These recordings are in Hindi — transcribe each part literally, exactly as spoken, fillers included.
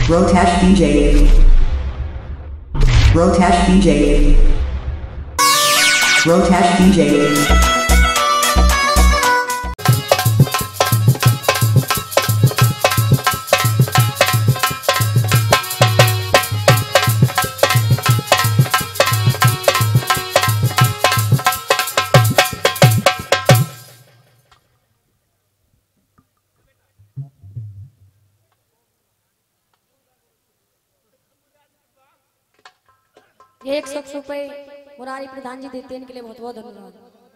Rotash D J. Rotash D J. Rotash D J. एक सौ रुपए मुरारी प्रधान जी देते हैं, इनके लिए बहुत बहुत धन्यवाद।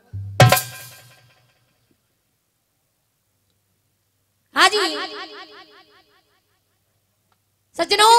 हाँ जी सज्जनों,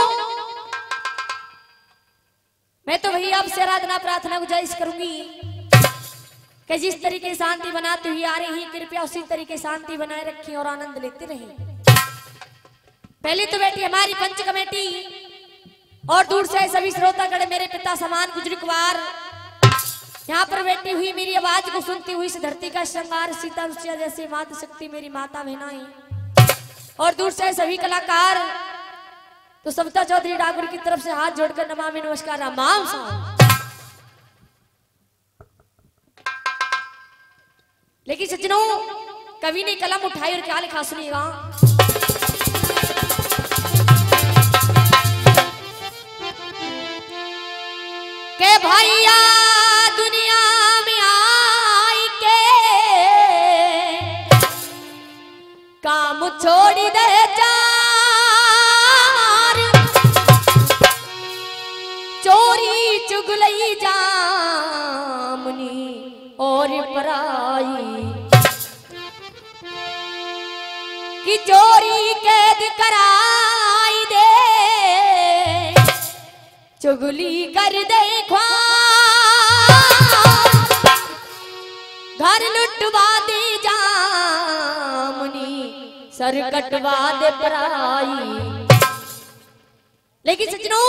मैं तो भैया आपसे आराधना प्रार्थना गुजारिश करूंगी कि जिस तरीके शांति बनाते हुए आ रही हैं, कृपया उसी तरीके शांति बनाए रखें और आनंद लेते रहें। पहले तो बैठी हमारी पंच कमेटी और दूर से सभी श्रोतागण, मेरे पिता समान गुजर कुमार, यहाँ पर बैठी हुई मेरी आवाज को सुनती हुई इस धरती का श्रृंगार सीता रुचिया जैसे माता शक्ति मेरी माता बहनाएं, और दूर से सभी कलाकार, तो सविता चौधरी ठाकुर की तरफ से हाथ जोड़कर नमामि नमस्कार रामाम साहब। लेकिन सज्जनों, कवि ने कलम उठाई और क्या लिखा सुनिएगा। के भैया दुनिया में आई के काम छोड़ी दे चार, चोरी चुगलई जामनी और पराई, कि चोरी कैद कराई दे, चुगली कर दे घर लुटवा दे जामनी, सर कटवा दे पराई। लेकिन सज्जनों,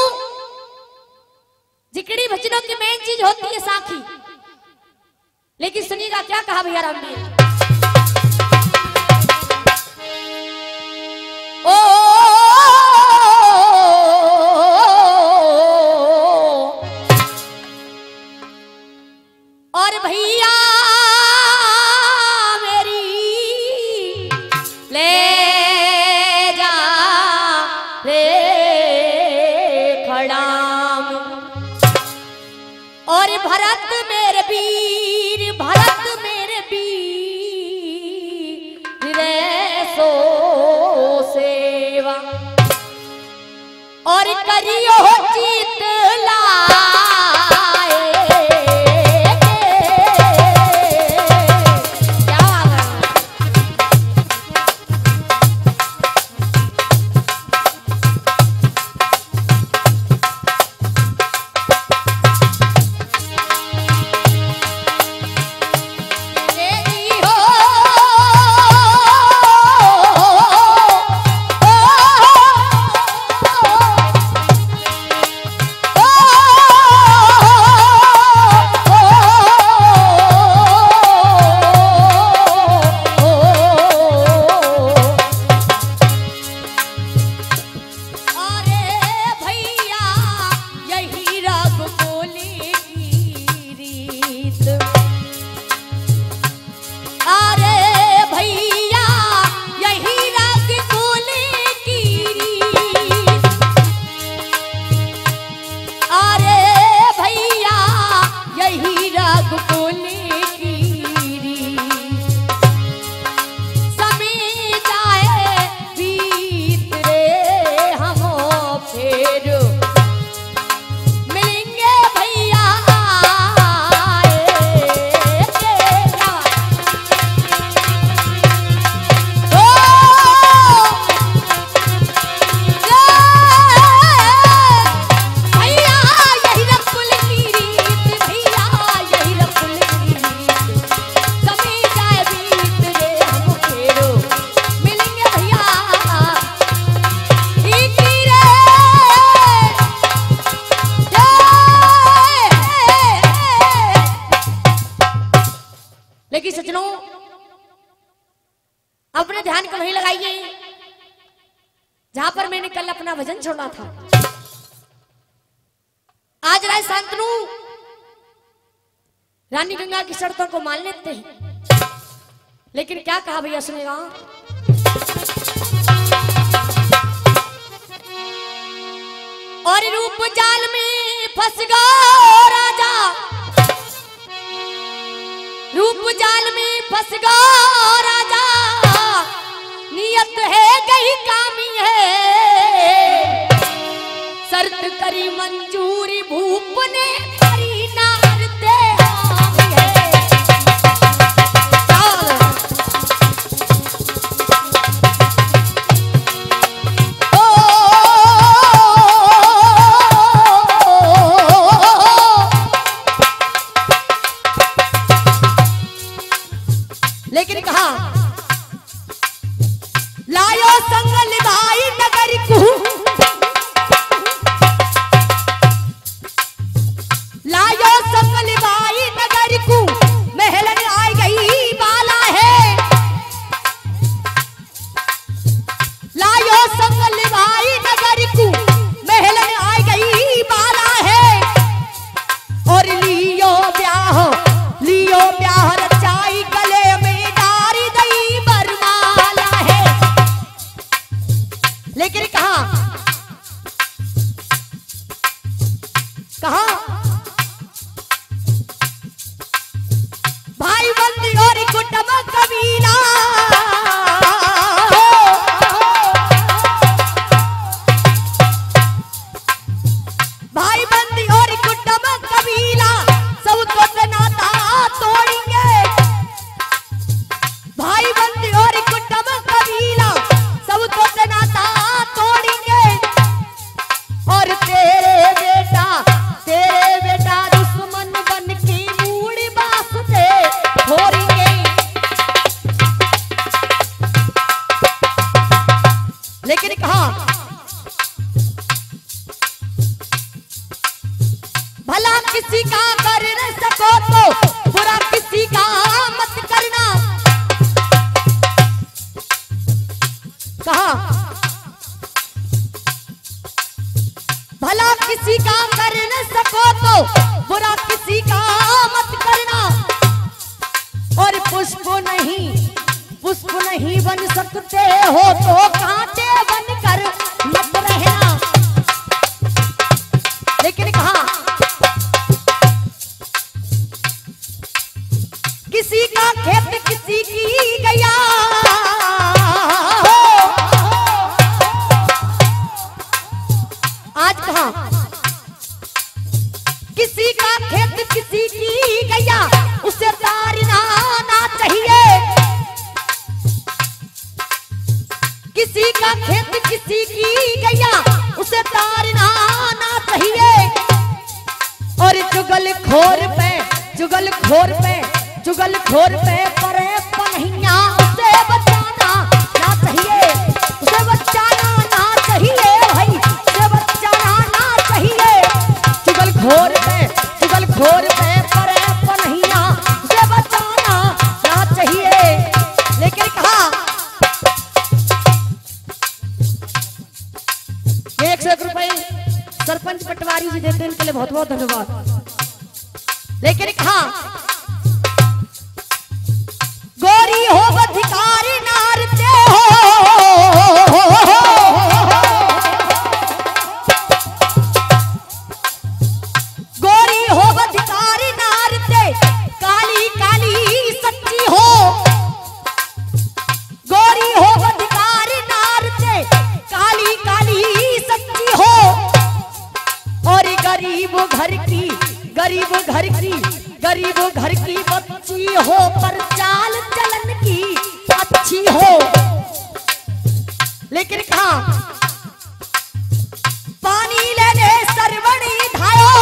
जिकड़ी भजनों की मेन चीज होती है साखी। लेकिन सुनिएगा क्या कहा भैया राम ने। ओ और भैया मेरी ले जा रे खड़ाम, और भरत मेरे वीर, भरत मेरे वीर रे सो सेवा, और करियो जीत ला ओ जहां पर मैंने कल अपना वजन छोड़ा था। आज राय शांतनु रानी गंगा की शर्तों को मान लेते हैं, लेकिन क्या कहा भैया सुनेगा। और रूप जाल में फंस गया राजा, रूप जाल में फंस गया राजा, नियत है गई कामी है, शर्त करी मंजूरी भूप ने करी नार दे आमी है। ओ, लेकिन कहा लायो संगल भाई नगर को, लायो संगल भाई नगर को, महलन आई गई बाला है, लायो संगल भाई नगर को, महलन आई गई बाला है, और लियो ब्याह लियो ब्याह रचाई गले में डारी दई बरमाला है। लेकिन कहा कहा भाई बंदी और कुटुंब कबीला, भाई बंदी और कुटुंब कबीला सब तो नाता तोड़ेंगे, भाई बंदी और कुटुंब कबीला सब तो नाता तोड़ेंगे, और तेरे बेटा तेरे बेटा दुश्मन बन के मूड़ी बास से फोड़ेंगे। लेकिन कहा भला किसी का कर न सको तो बुरा किसी का मत करना। कहा भला किसी का कर न सको तो बुरा किसी का मत करना, और पुष्प नहीं पुष्प नहीं बन सकते हो तो कांटे बनकर मत रहना। लेकिन कहा किसी का खेत किसी की गया, आज कहा किसी का खेत किसी की गया, उसे तारना ना चाहिए, किसी का खेत किसी की गया, उसे तारना ना चाहिए, और जुगल खोर पे जुगल खोर पे जुगल खोर पे परे पनहिया, उसे बचाना ना चाहिए, उसे बचाना ना चाहिए भाई, उसे बचाना ना चाहिए, जुगल खोर पे जुगल खोर पे परे पनहिया, उसे बचाना ना चाहिए। लेकिन कहा एक सौ एक रुपए सरपंच पटवारी जी देते हैं, इनके लिए बहुत बहुत धन्यवाद। लेकिन कहा गोरी हो अधिकारी नारते हो, गोरी हो अधिकारी नारते, काली काली सच्ची हो, गोरी हो अधिकारी नारते, काली काली सच्ची हो, और गरीब घर की गरीब घर की गरीब घर की बच्ची हो, पर चाल चलन की अच्छी हो। लेकिन कहा पानी लेने सरवणी धायो,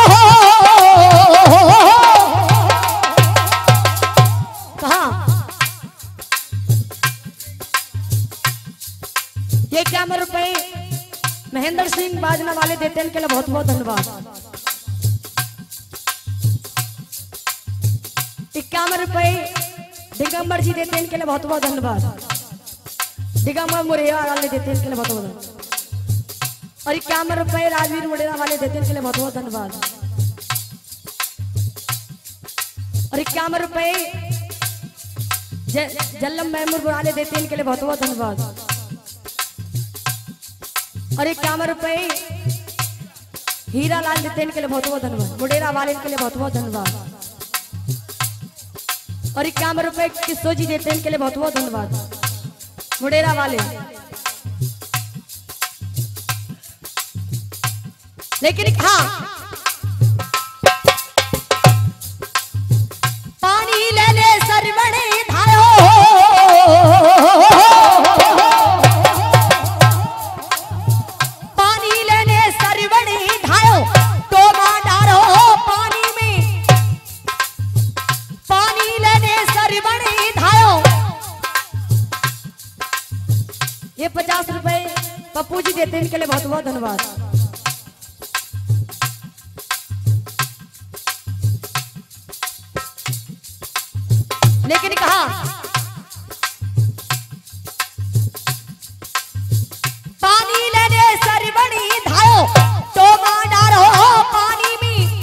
कहा ये इक्यावन रुपए महेंद्र सिंह बाजना वाले देते हैं, इनके लिए बहुत बहुत धन्यवाद। इक्यावन रुपए दिगंबर जी देते हैं, इनके लिए बहुत बहुत धन्यवाद। दिगंबर मुरैया वाले देते हैं, इनके लिए बहुत बहुत धन्यवाद। और इक्यावन रुपए राजवीर मुडेरा वाले देते हैं, इनके लिए बहुत बहुत धन्यवाद। और इक्यावन रुपए जल्लम महमूद वाले देते हैं, इनके लिए बहुत बहुत धन्यवाद। और इक्यावन रुपए हीरा लाल देते हैं, इनके लिए बहुत बहुत धन्यवाद। मुडेरा वाले इनके लिए बहुत बहुत धन्यवाद। और इक्यावन रुपए किस्सो जी देते हैं, इनके लिए बहुत बहुत धन्यवाद। मुडेरा वाले लेकिन हाँ पानी ले ले सरवणे धायो, पानी लेने सरवणे धायो, टोमा डारो पानी में, पानी लेने सरवणे धायो। ये पचास रुपए पप्पू जी देते हैं, इनके लिए बहुत बहुत धन्यवाद। लेकिन कहा पानी लेने सरवणी धायो, टोमा डारो पानी में,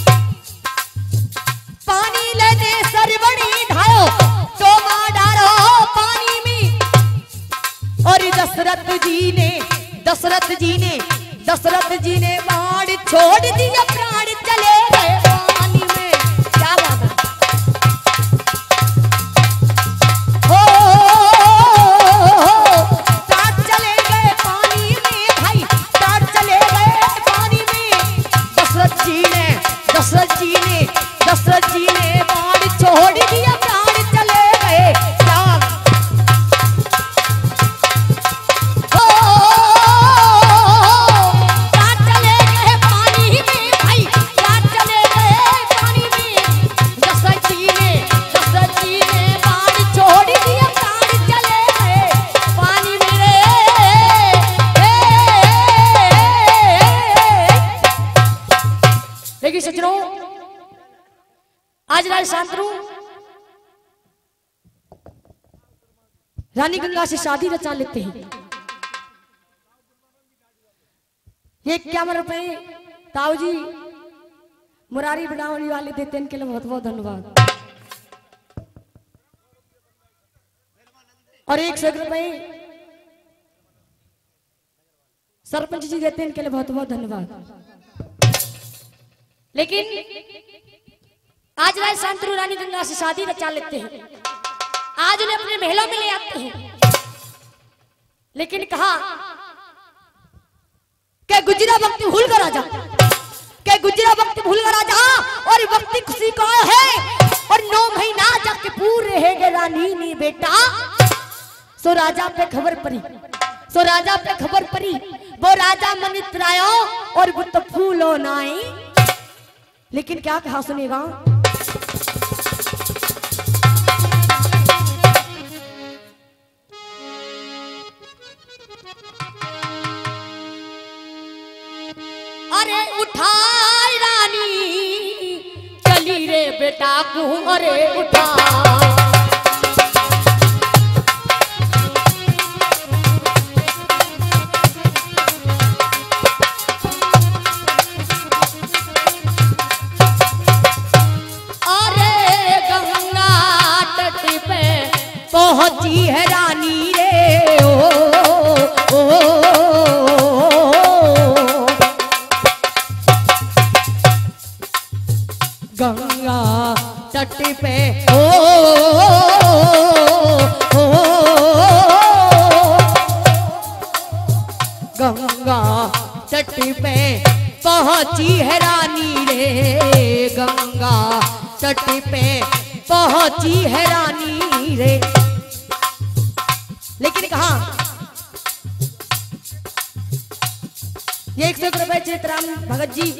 पानी लेने सरवणी धायो, टोमा डारो पानी में। और दशरथ जी ने दशरथ जी ने दशरथ जी ने बाण छोड़ दिया, प्राण चले गए पानी में। क्या बात है, दशरथ जी ने दशरथ जी ने बाण छोड़ दिया, प्राण चले गए। ओ प्राण चले गए पानी में भाई, प्राण चले गए पानी में। दशरथ जी ने दशरथ जी ने बाण छोड़ दिया, प्राण चले गए पानी में। लेकिन सज्जनों आज राजस्थान रानी गंगा से शादी रचा लेते हैं। ये इक्यावन रुपए ताऊ जी मुरारी बनावली वाले देते हैं, इनके लिए बहुत बहुत धन्यवाद। और एक सौ रुपए सरपंच जी देते हैं, इनके लिए बहुत बहुत धन्यवाद। लेकिन आज राजस्थान रानी गंगा से शादी रचा लेते हैं, आज उन्हें अपने महलों में ले आते हैं। लेकिन कहा कि गुजरा वक्त भूल कर राजा, कि गुजरा वक्त भूल कर राजा, और वक्त खुशी का है, और नौ महीना जाके पूरे है रानी नी बेटा। सो राजा पे खबर पड़ी, सो राजा पे खबर पड़ी, वो राजा मन इतरायो और वो तो फूलो नाई। लेकिन क्या कहा सुनेगा, अरे उठाई रानी चली रे बेटा को, अरे उठा पहुंची है रानी रे। ओ, ओ, ओ, गंगा तट पे ओ, ओ, गंगा तट पे पहुंची है रानी रे, गंगा तट पे पहुंची है रानी रे। लेकिन कहा ये एक सौ रुपए चित्राम भगत जी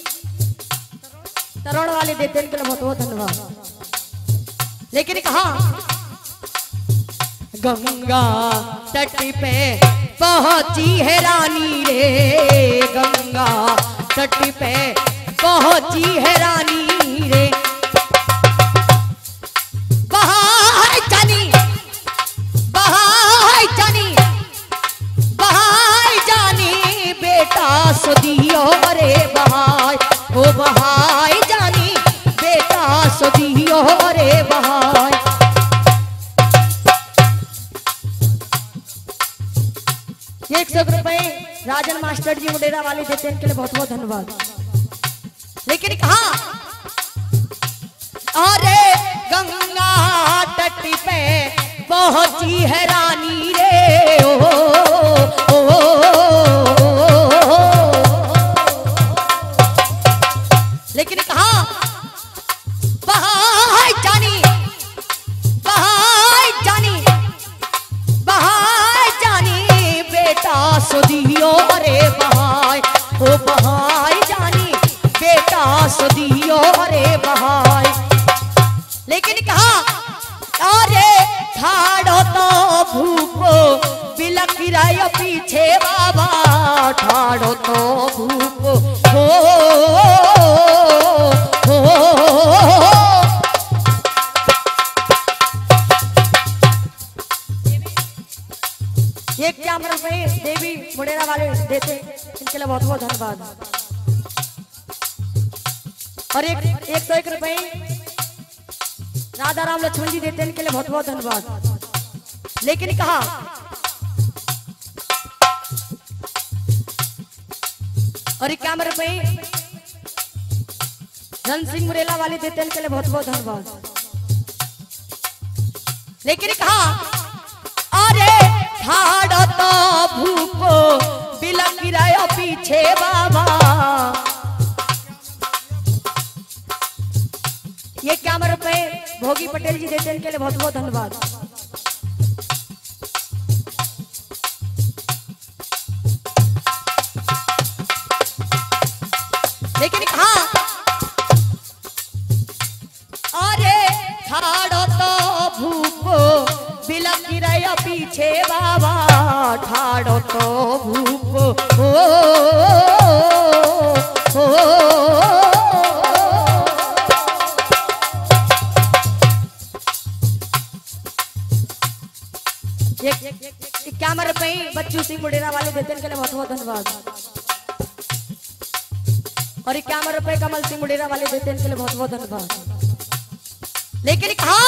तरोड़ वाले देते हैं, बहुत बहुत धन्यवाद। लेकिन कहा गंगा तट पे पहुंची है रानी रे, गंगा तट पे पहुंची है रानी रे। बहाई जानी बहाई जानी बहाई जानी बेटा सो दियो रे बहाय, ओ बहाय जानी बेटा सो दियो रे बहाय। एक सौ रुपए राजन मास्टर जी मुडेरा वाले देते हैं, इनके लिए बहुत बहुत धन्यवाद। लेकिन कहा अरे गंगा तट पे पहुंची है रानी रे ओ, ओ, ओ, ओ, लेकिन कहा बहाय जानी बहाय जानी बहाय जानी बेटा सो दियो रे बहाय, ओ बहाय जानी बेटा सो दियो रे बहाय। लेकिन कहा अरे ठाड़ो तो भूपो बिलक रहा पीछे बाबा, ठाड़ो तो भूपो हो, हो, हो। ये क्या मतलब भाई देवी मुडेरा वाले देते, इनके लिए बहुत बहुत धन्यवाद। और एक एक सौ एक रुपए राधा राम लक्ष्मण जी देते हैं, इनके लिए बहुत बहुत धन्यवाद। लेकिन कहा और इक्यावन रुपए धन सिंह मुरेला वाले देते हैं, इनके लिए बहुत बहुत धन्यवाद। लेकिन कहा अरे ठाड़ो तो भूपो बिलक रहा पीछे बाबा, ये क्या रुपए भोगी पटेल जी देते हैं, इनके लिए बहुत बहुत धन्यवाद। लेकिन कहा अरे ठाड़ो तो भूपो बिलक रहा पीछे बाबा, ठाड़ो तो भूपो हो, हो, हो। इक्यावन रुपए बच्चू सिंह मुडेरा वाले देते हैं, इनके लिए बहुत बहुत धन्यवाद। और इक्यावन रुपए कमल सिंह मुडेरा वाले देते हैं, इनके लिए बहुत बहुत धन्यवाद। लेकिन कहा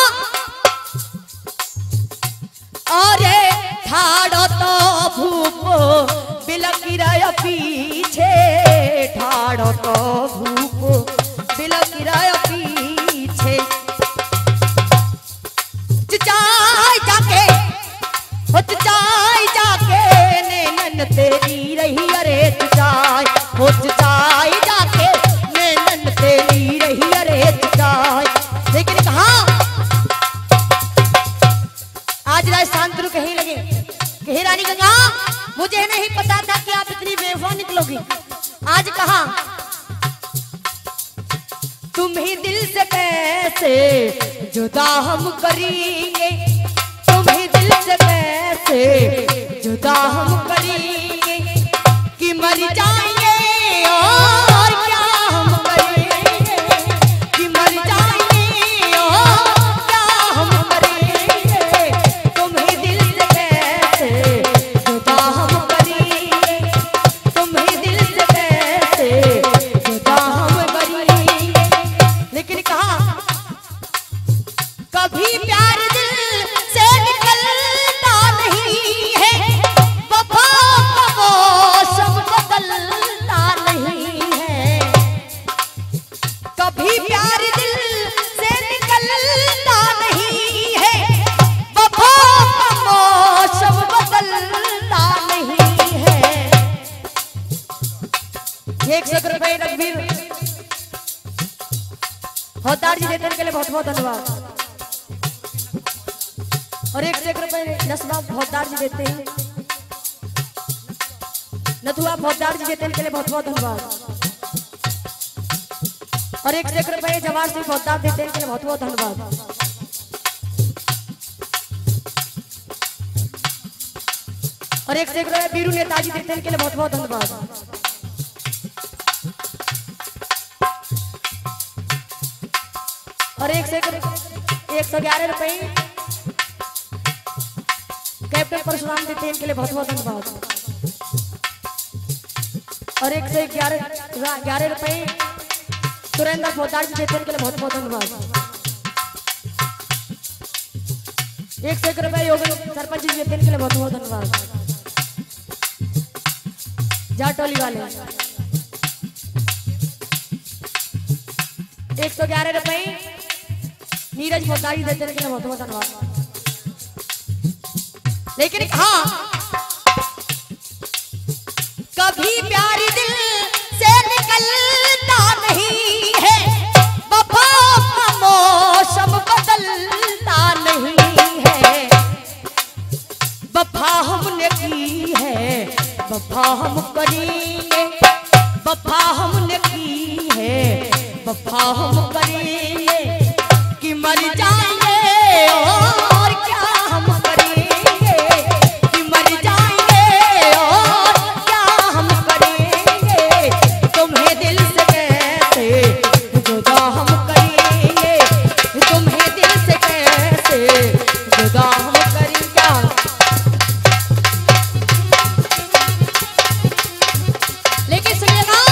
अरे ठाड़ो तो भूपो बिलक रहा पीछे, ठाड़ो तो भूपो बिलक रहा पीछे। चाय जाके हो चाय जाके नैनन तेरी रही अरे चाय, हो चाय जाके नैनन तेरी रही अरे चाय। लेकिन कहा आज राजस्थान तुम कहीं लगे कहीं रानी गंगा, मुझे नहीं पता था कि आप इतनी बेवफा निकलोगी। आज कहा तुम ही दिल से कैसे जुदा हम करेंगे, तुम ही दिल से कैसे जुदा हम करेंगे, कि मर जाएंगे और क्या हम करेंगे, कि मर जाएंगे और क्या हम करेंगे, तुम ही दिल से कैसे जुदा हम करेंगे, तुम ही दिल से कैसे जुदा हम करेंगे। लेकिन कहा कभी प्यार दिल से निकलता नहीं है, वफा का मौसम बदलता नहीं है, कभी प्यार दिल से निकलता नहीं है, वफा का मौसम बदलता नहीं है। एक सौ रुपए रघुवीर होतार जी देते हैं, के लिए बहुत बहुत धन्यवाद। और एक सौ रुपए नसबा भौदार जी देते हैं, नथुआ भौदार जी देते हैं, के लिए बहुत बहुत धन्यवाद। और एक सौ रुपए जवाहर सिंह भौदार देते हैं, के लिए बहुत बहुत धन्यवाद। और एक सौ रुपए बीरू नेताजी देते हैं, के लिए बहुत बहुत धन्यवाद। और एक सौ एक सौ ग्यारह रुपए कैप्टन परशुराम देते हैं, इनके लिए बहुत बहुत धन्यवाद। और एक सौ ग्यारह ग्यारह रुपए सुरेंद्र पोदार जी देते के लिए बहुत बहुत धन्यवाद। एक सौ एक रुपए योगेश सरपंच जी देते के लिए बहुत बहुत धन्यवाद। जाटोली वाले एक सौ ग्यारह रुपए नीरज पोदार जी देते के लिए बहुत बहुत धन्यवाद। लेकिन हाँ, कभी प्यारी दिल से निकलता नहीं है, वफा का मौसम बदलता नहीं है। वफा हमने की है, वफा हम करेंगे, वफा हमने की है, वफा हम करेंगे कि मर जाएंगे और क्या हम करेंगे, कि मर जाएंगे और क्या हम करेंगे। तुम्हें दिल से कैसे जुदा हम करेंगे, तुम्हें दिल से कैसे जुदा हम करेंगे। लेकिन सुनिएगा,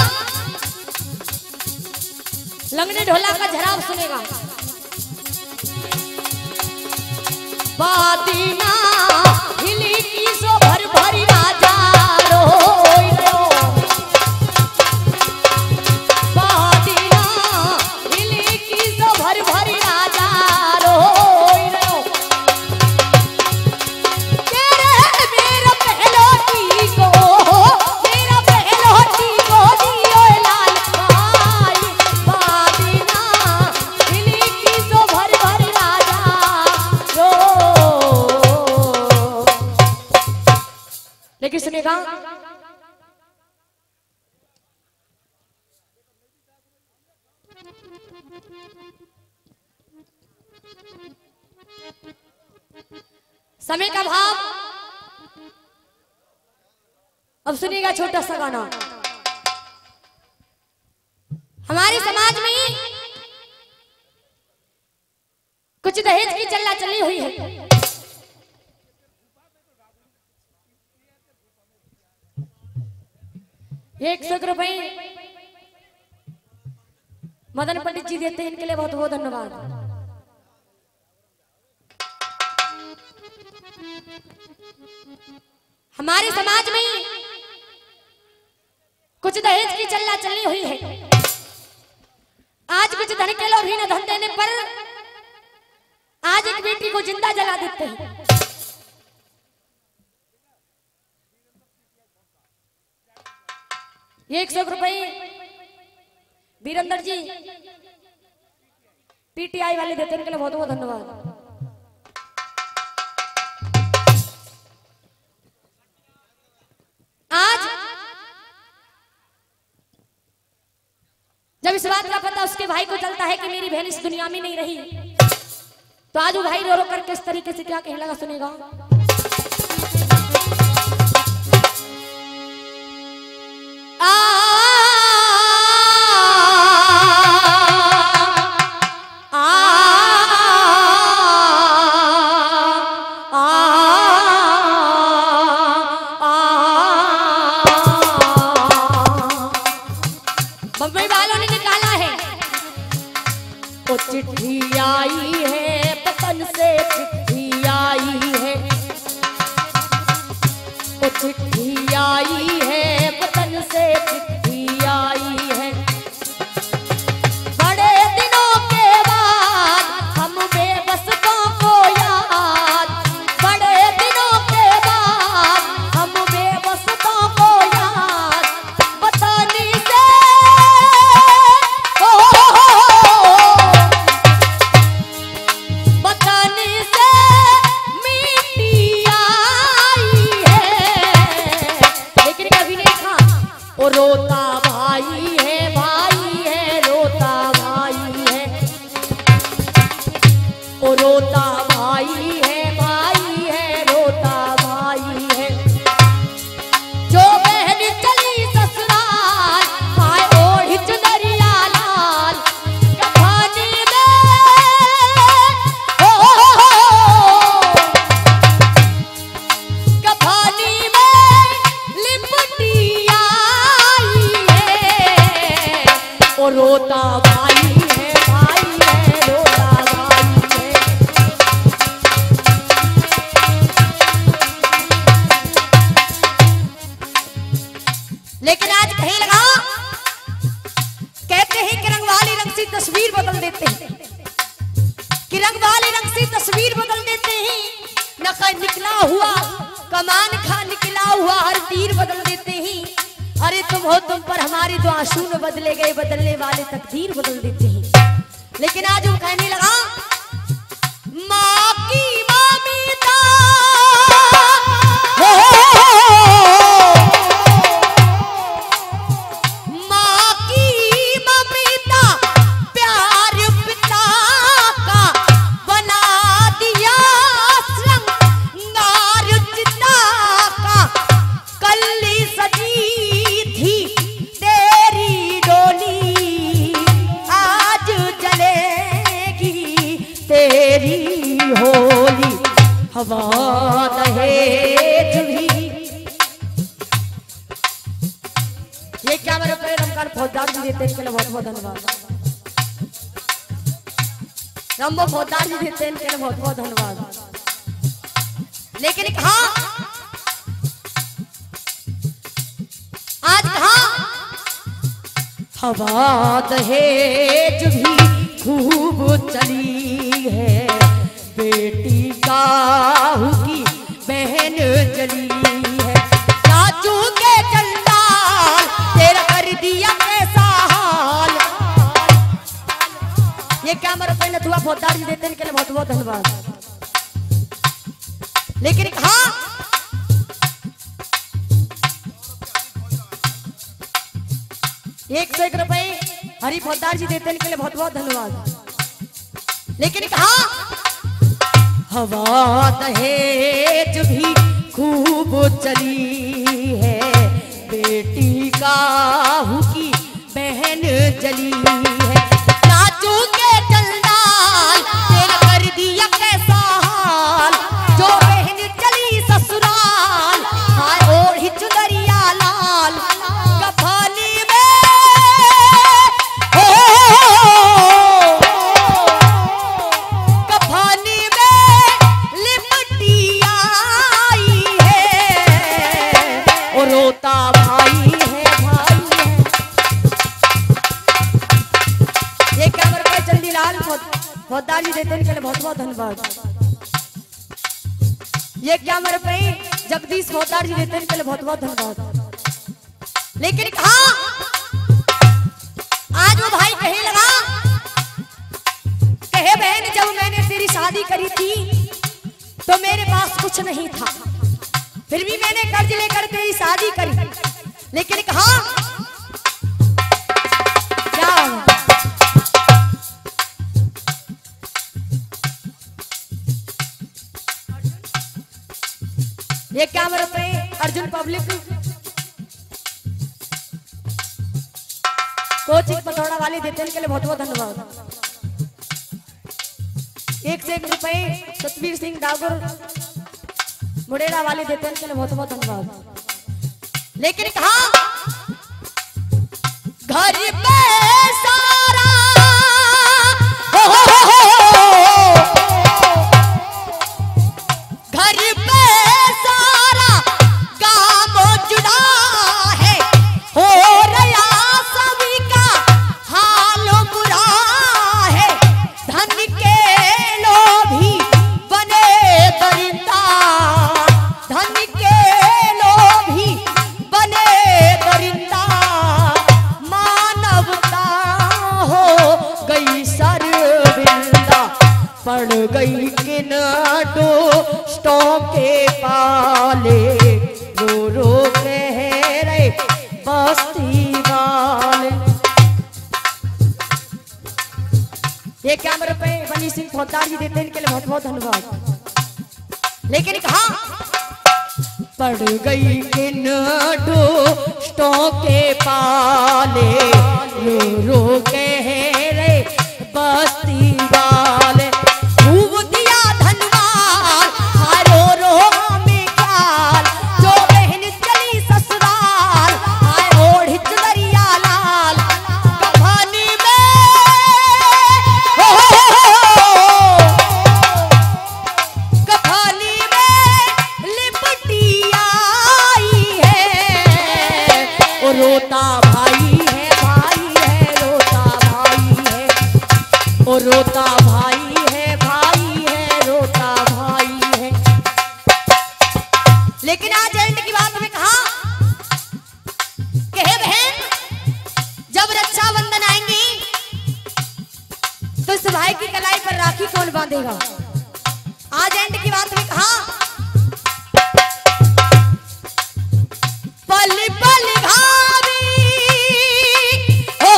लंगड़े ढोला का झराव सुनेगा। बादीना हिली की सो भर भरी राजा रोई रो, बादीना हिली की सो भर भरी राजा रोई रो। तेरे मेरा पहलोटी को, मेरा पहलोटी को दियो लाल भाई। बादीना हिली की सो भर भरी राजा रो। लेकिन सुनेगा, समय का भाव। अब सुनिएगा छोटा सा गाना। हमारे समाज में कुछ दहेज की चल्ला चली हुई है। एक सौ रुपए मदन पंडित जी देते हैं, इनके लिए बहुत बहुत धन्यवाद। हमारे समाज में कुछ दहेज की चल्ला चली हुई है। आज कुछ धन के लोग ही न धन देने पर आज एक बेटी को जिंदा जला देते हैं। एक सौ रुपए वीरेंद्र जी पीटीआई वाले देते हैं, के लिए बहुत बहुत धन्यवाद। आज जब इस बात का पता उसके भाई को चलता है कि मेरी बहन इस दुनिया में नहीं रही, तो आज वो भाई रो रो कर किस तरीके से क्या कहने लगा, सुनेगा। बम्बई वालों ने निकाला है, तो चिट्ठी आई है पतन से, चिट्ठी आई है, तो चिट्ठी आई है पतन से, चिट्ठी आई है। बड़े दिनों के बाद हम बेबसों को याद, बड़े दिनों के बाद हम बेबसों को याद, बतानी से ओ बतानी से मिट्टी आई है। लेकिन कभी नहीं था वो रोता भाई है, भाई है, रोता भाई है, वो रोता भाई है, भाई है, रोता भाई है। जो बहन चली ससुराल पाए ओढ़ी चुनरिया लाल, कफानी में ओ कफानी में लिपटी आई और रोता भाई है, भाई है, रोता भाई है। लेकिन आज कहीं लगा, कहते हैं कि रंग वाले रंग से तस्वीर बदल देते हैं, कि रंग वाले रंग से तस्वीर बदल देते हैं। न निकला हुआ कमान खा निकला हुआ हर तीर बदल देते हैं। अरे तुम हो तुम पर हमारे तो आंसू न बदले गए, बदलने वाले तकदीर बदल देते हैं। लेकिन आज वो कहने लगा, माँ की ममता हो, माँ की ममता प्यार पिता का बना दिया श्रृंगार चिता का। कल्ली सजी थी तेरी डोली, आज जलेगी तेरी होली। हवा दहेज भी, ये क्या मेरे पे रमकान फौजदार जी देते हैं, इनके लिए बहुत बहुत धन्यवाद। रंबो फौजदार जी देते हैं, इनके लिए बहुत बहुत धन्यवाद। लेकिन कहा आज कहा, हवा दहेज भी खूब चली है, बेटी काहू की बहन जली है। चाचू के चंडाल तेरा कर दिया कैसा हाल। ये क्या मेरे पे नथुआ फौजदार जी देते हैं, इनके लिए बहुत बहुत धन्यवाद। लेकिन कहा एक सौ एक रुपए हरी फौजदार जी देते हैं, इनके लिए बहुत बहुत धन्यवाद। लेकिन कहा हवा दहेज भी खूब चली है, बेटी काहू की बहन जली है। चाचू के चंडाल तेरा कर दिया कैसा हाल, जो बहन चली ससुराल हाय ओढ़ी चुनरिया लाल। कफनी में हो, कफनी में लिपटी आई है, और रोता भाई है, भाई है। ये क्या मेरे पे चंदीलाल फौजदार जी देते हैं, इनके लिए बहुत बहुत धन्यवाद। ये क्या मेरे पे जगदीश फौजदार जी देते हैं, इनके लिए बहुत बहुत धन्यवाद। लेकिन कहा आज वो भाई कहे लगा, कहे बहन जब मैंने तेरी शादी करी थी तो मेरे पास कुछ नहीं था, फिर भी मैंने कर्ज लेकर तेरी शादी करी। लेकिन कहा क्या ये क्या मेरे पे अर्जुन पब्लिक कोचिंग पथौड़ा वाले देते हैं, इनके लिए बहुत बहुत धन्यवाद। एक से एक रुपए सतवीर सिंह डागर मुड़ेरा वाले देते हैं, इनके लिए बहुत बहुत धन्यवाद। लेकिन कहा घर पे सारा हो, हो, हो, हो, घर पे सारा गांव जुड़ा है, हो रहा सभी का हाल बुरा है। धन के लोभी बने दरिंदा, धन के लोभी बने दरिंदा। मानवता हो गई सरविंदा, पड़ गई किन दोस्तों के पाले, रो रो कह रहे बस्ती वाले। ये क्या मेरे पे बनी सिंह फौजदार जी देते हैं, इनके लिए बहुत बहुत धन्यवाद। लेकिन कहा पड़ गई किन दोस्तों के पाले, रो रो कह रहे बस्ती वाले। खूब दिया धनवान हाय रो रो में ख्याल, जो बहन चली ससुराल हाय ओढ़ी चुनरिया लाल। कफनी रोता भाई है, भाई है, रोता भाई है, ओ रोता भाई है, भाई है, रोता भाई है। लेकिन आज एंड की बात में कहा कि हे बहन, जब रक्षाबंधन आएंगी तो इस भाई की कलाई पर राखी कौन बांधेगा? आज एंड की बात में कहा पल पल घावी, ओ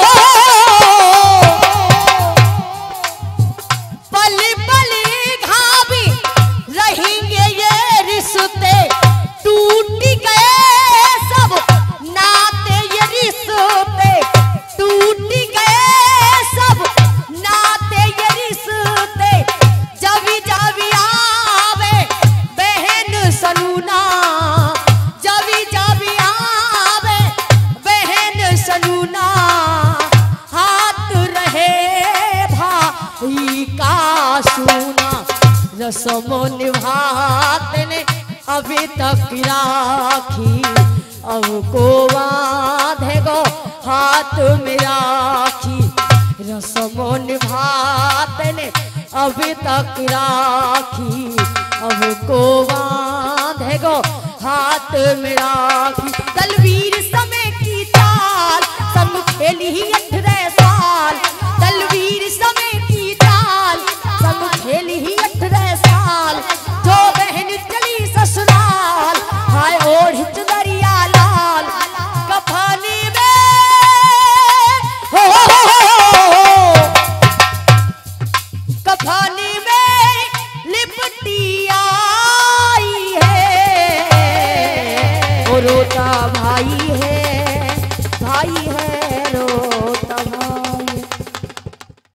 पल पल घावी रहेंगे ये रिश्ते, टूट गए सब नाते ये रिश्ते, टूट गए सब नाते ये रिश्ते, जब जब आवे बहन सलूना, जब जब आवे बहन सलूना, हाथ रहे भाई का सूना, रस्म निभाते ने अभी तक राखी, अब को बांधेगो हाथ में राखी, रस्म निभाते ने अभी तक राखी, अब को बांधेगो हाथ में राखी। दलवीर समय की चाल संग खेली ही अठारह साल, दलवीर समय की चाल संग खेली ही अठारह साल, जो बहन चली ससुराल हाय ओढ़ दरिया लाल, कफानी में हो, कफानी में लिपटी आई है, ओ रोता भाई है, भाई है।